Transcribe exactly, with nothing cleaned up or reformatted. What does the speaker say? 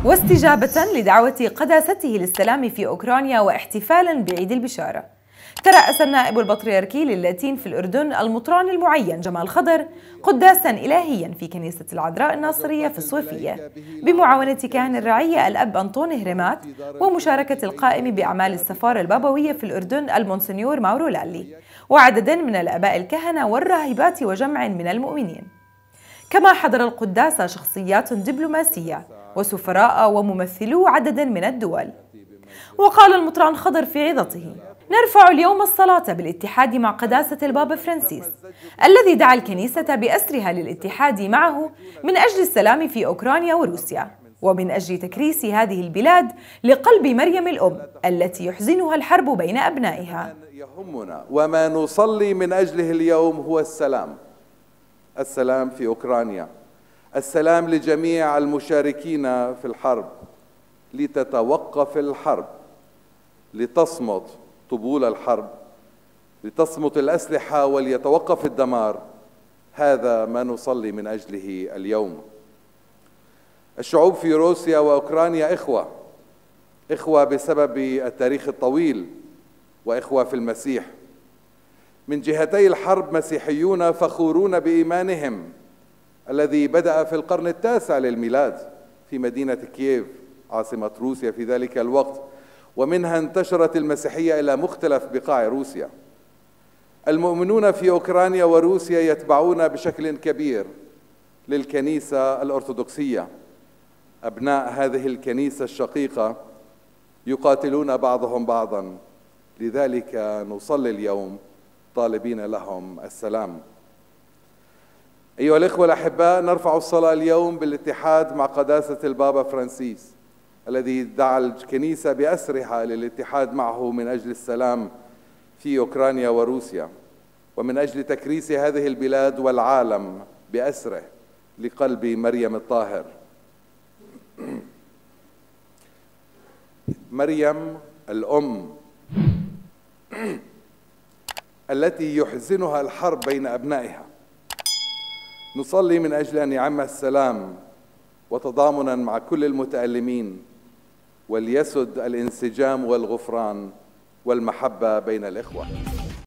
واستجابة لدعوة قداسته للسلام في أوكرانيا واحتفالاً بعيد البشارة، ترأس النائب البطريركي للاتين في الأردن المطران المعين جمال خضر قداساً إلهياً في كنيسة العذراء الناصرية في الصوفية بمعاونة كاهن الرعية الأب أنطون هرمات ومشاركة القائم بأعمال السفارة البابوية في الأردن المونسنيور ماورو لالي وعدد من الآباء الكهنة والراهبات وجمع من المؤمنين. كما حضر القداسة شخصيات دبلوماسية وسفراء وممثلو عدد من الدول. وقال المطران خضر في عظته: نرفع اليوم الصلاة بالاتحاد مع قداسة البابا فرانسيس الذي دعا الكنيسة بأسرها للاتحاد معه من أجل السلام في أوكرانيا وروسيا ومن أجل تكريس هذه البلاد لقلب مريم الأم التي يحزنها الحرب بين أبنائها. يهمنا وما نصلي من أجله اليوم هو السلام، السلام في أوكرانيا، السلام لجميع المشاركين في الحرب، لتتوقف الحرب، لتصمت طبول الحرب، لتصمت الأسلحة وليتوقف الدمار. هذا ما نصلي من أجله اليوم. الشعوب في روسيا وأوكرانيا إخوة، إخوة بسبب التاريخ الطويل وإخوة في المسيح. من جهتي الحرب مسيحيون فخورون بإيمانهم الذي بدأ في القرن التاسع للميلاد في مدينة كييف عاصمة روسيا في ذلك الوقت، ومنها انتشرت المسيحية إلى مختلف بقاع روسيا. المؤمنون في أوكرانيا وروسيا يتبعون بشكل كبير للكنيسة الأرثوذكسية. أبناء هذه الكنيسة الشقيقة يقاتلون بعضهم بعضا، لذلك نصلي اليوم طالبين لهم السلام. أيها الإخوة الأحباء، نرفع الصلاة اليوم بالاتحاد مع قداسة البابا فرانسيس الذي دعا الكنيسة بأسرها للاتحاد معه من أجل السلام في أوكرانيا وروسيا ومن أجل تكريس هذه البلاد والعالم بأسره لقلب مريم الطاهر. مريم الأم التي يحزنها الحرب بين أبنائها، نصلي من أجل أن يعم السلام وتضامنا مع كل المتألمين، وليسد الانسجام والغفران والمحبة بين الإخوة.